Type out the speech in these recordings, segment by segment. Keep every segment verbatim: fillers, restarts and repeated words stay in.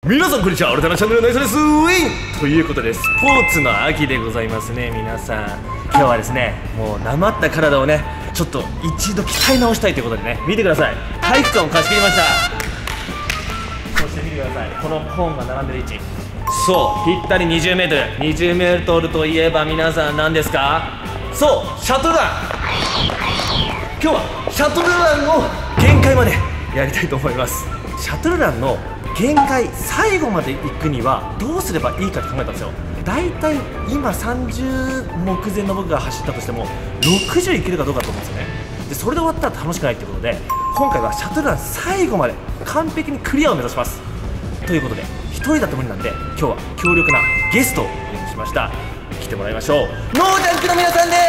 皆さんこんにちは、オルタナチャンネルのナイスです。ウィンということで、スポーツの秋でございますね。皆さん今日はですね、もうなまった体をねちょっと一度鍛え直したいということでね、見てください、体育館を貸し切りました。そして見てください、このコーンが並んでる位置、そうぴったり にじゅうメートル、 にじゅうメートルといえば皆さん何ですか？そうシャトルラン。今日はシャトルランを限界までやりたいと思います。シャトルランの限界、最後まで行くにはどうすればいいかって考えたんですよ。だいたい今さんじゅう目前の僕が走ったとしてもろくじゅういけるかどうかと思うんですよね。でそれで終わったら楽しくないっていうことで、今回はシャトルラン最後まで完璧にクリアを目指しますということで、ひとりだと無理なんで今日は強力なゲストをお呼びしました。来てもらいましょう。ノージャンクの皆さんです。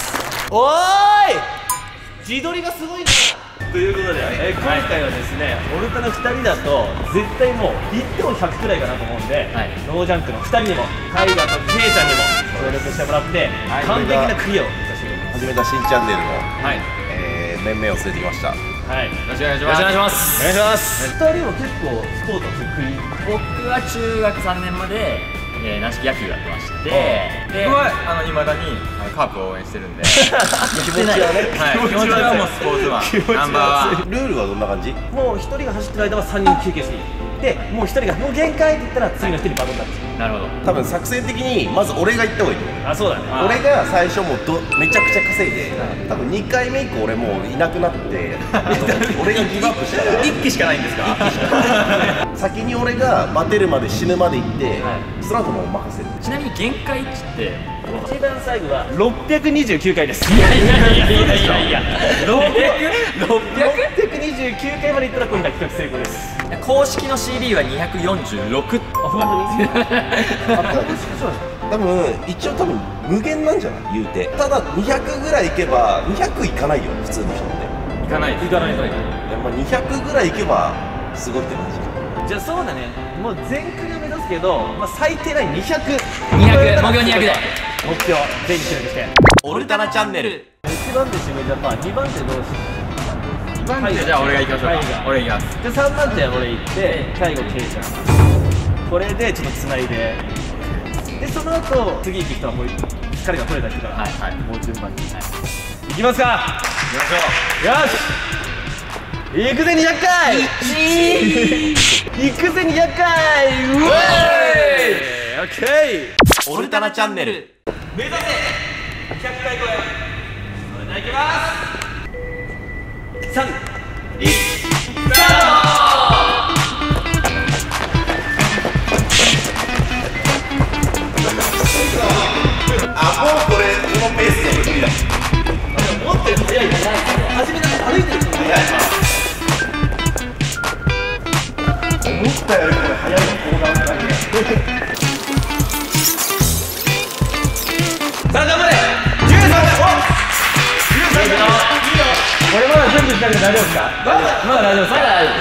おーい、自撮りがすごいなということで、えー、今回はですね、オルタナふたりだと絶対もういってもひゃくくらいかなと思うんで、はい、ノージャンクのふたりにもタイガとケイちゃんにも協力してもらって、はい、完璧なクリアを目指していきます。 始めた新チャンネルの、はいえー、面々を連れてきました。 はい、よろしくお願いします。 よろしくお願いします。 お願いします。ふたりも結構スポーツ得意？ 僕は中学さんねんまで、えー、軟式野球やってまして、で僕はあの未だにあのカープを応援してるんで気持ちはね、はい、気持ちはもうスポーツマンナンバーワン。 ルールはどんな感じ？ もうひとりが走ってる間はさんにん休憩していいで、もうひとりがもう限界って言ったら次のひとりバトンタッチ。 なるほど。 多分作戦的にまず俺が行った方がいいと思う。 あ、そうだね。 俺が最初もうどめちゃくちゃ稼いで、多分にかいめ以降俺もういなくなって俺がギブアップしたらいっきしかないんですか？ 先に俺が待てるまで死ぬまで行って、はい、その後も任せる。 ちなみに限界値って一番最後はろっぴゃくにじゅうきゅうかいです。 いやいやいやいやいやいやろっぴゃく？ ろっぴゃく？ ろっぴゃくにじゅうきゅうかいまでいったら今回企画成功です。 公式の シーディー はにひゃくよんじゅうろく。 あ、本当に？ 多分一応多分無限なんじゃない言うて。ただにひゃくぐらいいけばにひゃくいかないよ普通の人って。 いかないです。いかないいかない。 でもにひゃくぐらいいけばすごいって感じ。 じゃあそうだね、もう全クリを目指すけど、まあ、最低ラインにひゃく、 にひゃく、目標にひゃくで目標全員協力してオルタナチャンネル。 いちばん手指名ジャパン、にばん手どうしにばん手じゃあ俺が行きましょうか。俺行きます。 でさんばん手は俺行って、最後ケイちゃん、これでちょっとつないで、でその後次行く人はもう疲れが取れた人から、はいはい、もう順番に、はい、行きますか。 行きましょう。 よし行くぜにひゃっかい行くぜにひゃっかい。うわーい、オッケー。 オルタナチャンネル目指せひゃっかい超え。それではいきます。さん、いち、スタート。 あ、もうこれこのペースで無理だ。 持ってる速いじゃない。初めなんか歩いてる人速い。 思ったよりこれ速いの高段階で。 さあ頑張れ。じゅうさんだい。おじゅうさんだい。いいよ。これまだ全部しなくて大丈夫ですか？まだまだ大丈夫ですか？まだ大丈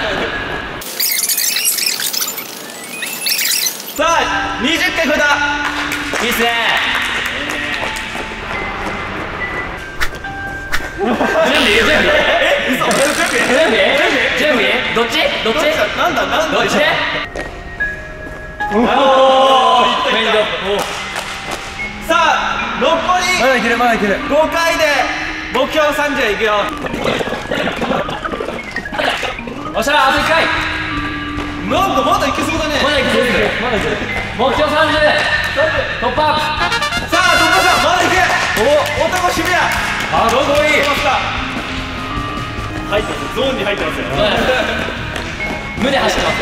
夫。さあにじゅっかい超えた。いいっすね。準備準備。え、嘘。準備準備どっちどっちなんだなんだどっち。おお、いったいった。さあ残りまだいけるまだいけるごかいで目標さんじゅういくよ。 おっしゃ、あといっかい。 なんかまだいけそうだね。 まだいけるまだいける。目標さんじゅう突破。 さあ突破した。まだいけ。お、男渋谷。あ、どうぞいい。入ってます。ゾーンに入ってますよ。 胸走ってます。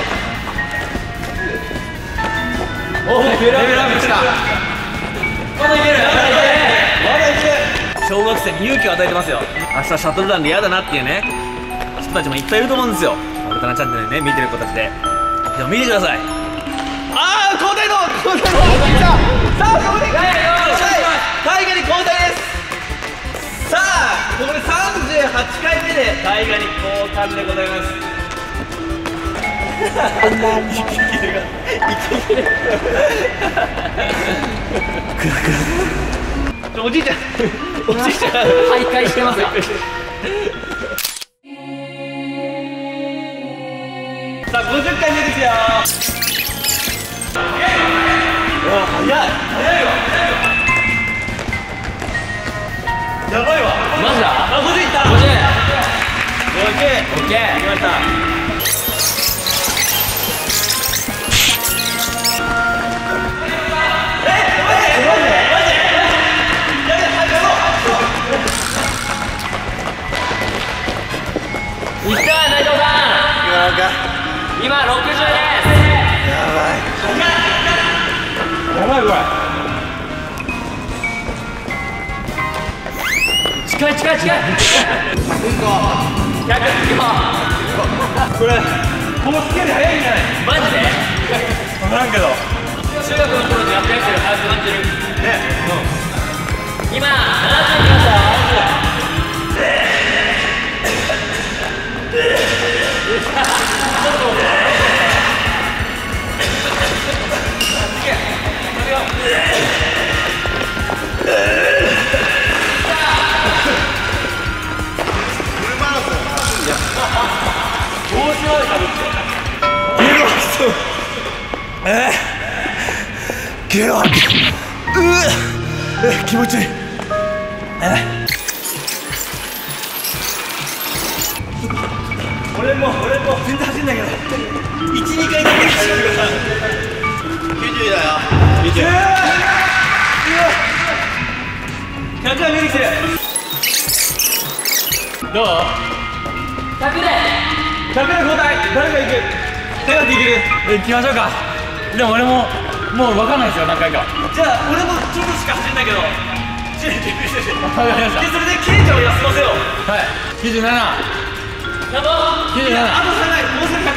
お、レベルアップした。まだいける。まだいける。まだいける。小学生に勇気を与えてますよ。明日シャトルランで嫌だなっていうね人たちもいっぱいいると思うんですよ。オルタナチャンネルね見てる子たちで。でも見てください。ああ、交代の交代のさあここでタイガに交代です。さあここでさんじゅうはちかいめでタイガに交換でございます。息切れが息切れおじいちゃんおじいちゃん徘徊してますよ。 さあごじゅっかいめですよ。 やばいわ。 マジだ。 あ、ごじゅういった。 ごじゅう。 オッケー。 オッケー。 来ました。 いった内藤さん。今ろくじゅうです。 やばいこれ。 近い近い近い。ひゃくこれこのスケール早いんじゃない？ マジで？ 分からんけど。 中学の頃でやってるやつより早く感じる。ね。今ななじゅういきました。 ゲロ吐く。うえ気持ちいい。俺も俺も全然走んないけどいち、にかいだけ走るからきゅうじゅうだよ。きゅうじゅう。ひゃくは見に来てる。どう？ ひゃくで。 ひゃくで交代。誰がいける？手ができる。 行きましょうか。でも俺ももう分かんないですよ何回か。 じゃあ俺もちょっとしか走んないけどチェックしてて。 わかりました。 でそれでケイちゃんを休ませよう。 はい。きゅうじゅうなな。 やばっ。 きゅうじゅうなな。 あとさんかい。もうすぐひゃく。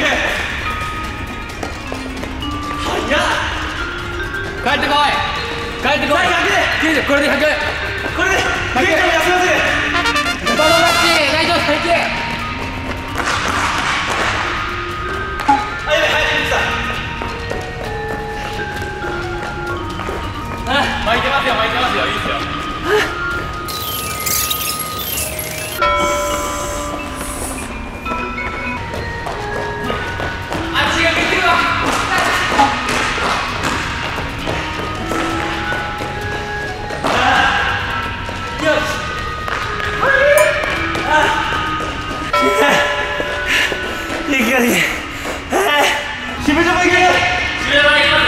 早っ。 帰ってこい。帰ってこい。 ひゃくで。 きゅうじゅう。これでひゃく。 これでケイちゃんを休ませる。 バババッチー。大丈夫最低。 あ、やばい、早く来た。 巻いてますよ巻いてますよいいですよ。あっちが見てるわ。 よし。いけるいける。しぶじゃばいける。 しぶじゃばいきますね。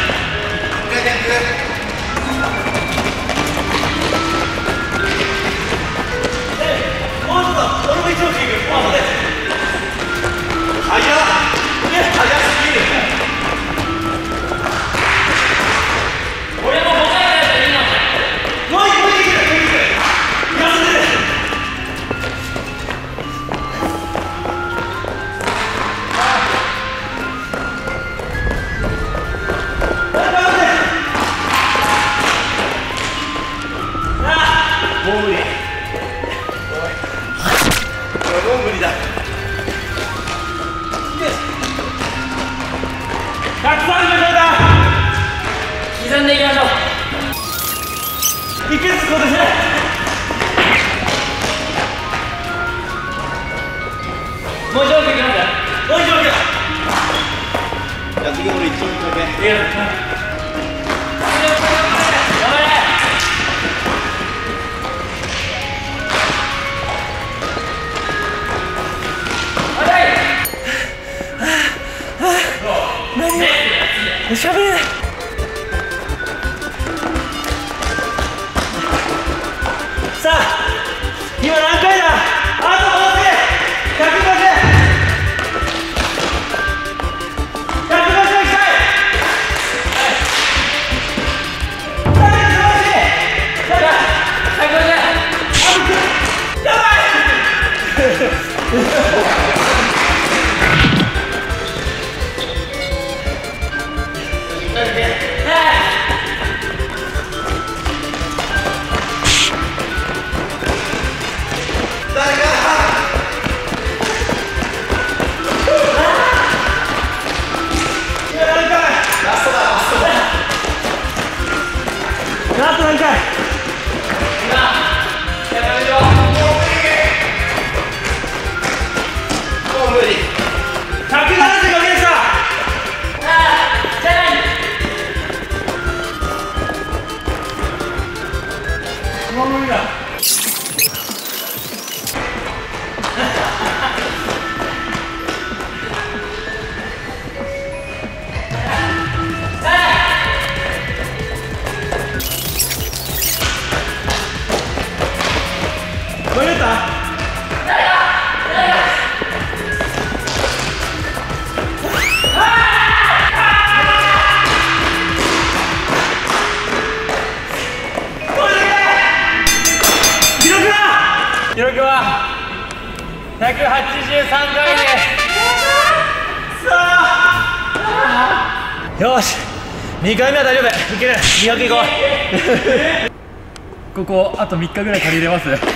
もう無理。もう無理だ。ひゃくさんじゅうごだ。 刻んでいきましょう。 いけるってことですね。 もう一奥いきます。 もう一度。 じゃあ次俺一丁目だけ。 いや。しゃべれない。さあ今何回だ。あともうすぐひゃくごじゅう。ひゃくごじゅういきたい。はい、素晴らしい。やばい。 ひゃくごじゅう。 やばい。 間に合った？記録はひゃくはちじゅうさんかいです。よし、にかいめは大丈夫、いける、にひゃくいこう。ここあとみっかぐらい借りれます。こんな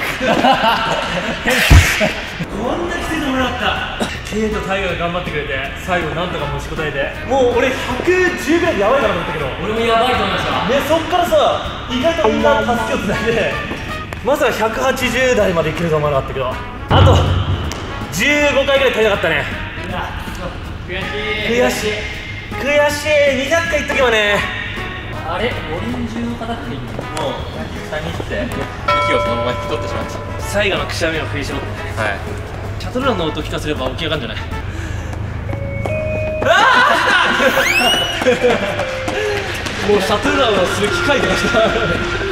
きついのもなかった。ケイとタイガが頑張ってくれて、最後なんとか持ちこたえて、もう俺ひゃくじゅうぐらいでやばいかなと思ったけど、 俺もやばいと思いました。 でそっからさ、意外とみんな助けをつないで、まさかひゃくはちじゅうだいまでいけると思わなかったけど、あとじゅうごかいぐらい足りなかったね。悔しい悔しい。にひゃっかいいっとけばね。 あれ、五輪中の方ってもう下に来て息をそのまま引き取ってしまいました。 最後のくしゃみを振り絞ってね。 はい。 シャトルランの音聞かせれば起き上がるんじゃない？もうシャトルランをする機械とかした